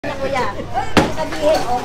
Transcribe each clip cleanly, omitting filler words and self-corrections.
Kuya, sabihin, oh.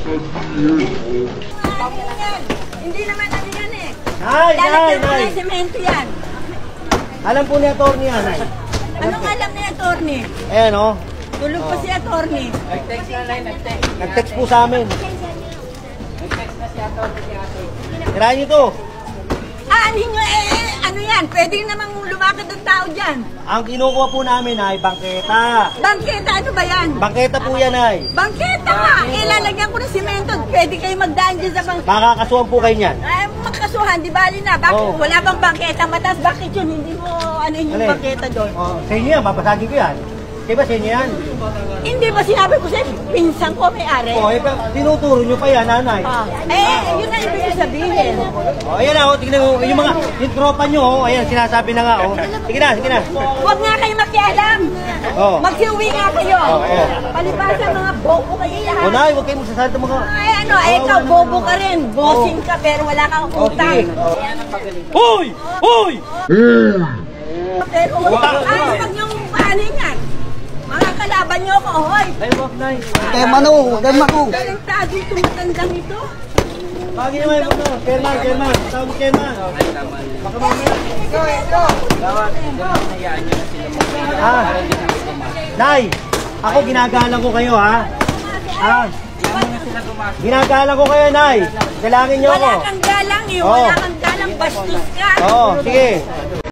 Hindi naman ano yan eh. Lalagyan mo ng semento yan. Alam po ni attorney yan, ay. Anong alam ni attorney? Ayan, oh. Tulog pa si attorney. Nag-text na lang, nag-text. Nag-text po sa amin. Nag-text na si atty. si ate. Tirahan nyo to. Ano nyo ano yan? Pwede namang lumakad ang tao dyan. Ang kinukuha po namin ay bangketa. Bangketa, ano ba yan? Bangketa po yan, ay. Bangketa nga! Lalagyan ko ng simento. Pwede kayo magdaan dyan sa bangketa. Makakasuhan po kayo niyan. Ay, magkasuhan, di bali na. Bakit Oh. wala bang bangketa mataas? Bakit yun? Hindi mo ano yung Alin? bangketa doon? Oh, sa inyo yan, babasagin ko yan. Diba sa inyo yan? Hindi ba sinabi ko sa'yo, pinsan ko may-ari? Oh, tinuturo nyo pa yan, nanay. Yun na ibig sabihin. Oh, ayan na, oh, tignan mo, yung tropa nyo, oh, ayan, sinasabi na nga, oh. Sige na, sige na. Huwag nga kayo makialam. Oh. Magsiuwi nga kayo. Oh. Palibasa mga bobo kayo lahat. Oh, nay, huwag kayong magsasalita mga... Ay ano, ikaw bobo ka rin. Bossing ka pero wala kang utang. Hoy! Hoy! Pero wag niyong paanin yan. Mga kalaban niyo ko, hoy. Ay, wag, nay. Kaya mano, dahil mako. Talentado itong matandang ito. Pagi naman yung mga, Chairman, tawag mo Chairman. Baka mamaya. Dapat, hayaan nyo na sila mag-text. Ah, Para hindi na pumasok. nay, ako ginagalang ko kayo, ha? Ah, Hayaan mo na sila pumasok. ginagalang ko kayo, nay. Galangin nyo ako. Wala kang galang eh. Wala kang galang. Bastos ka. Oo, sige.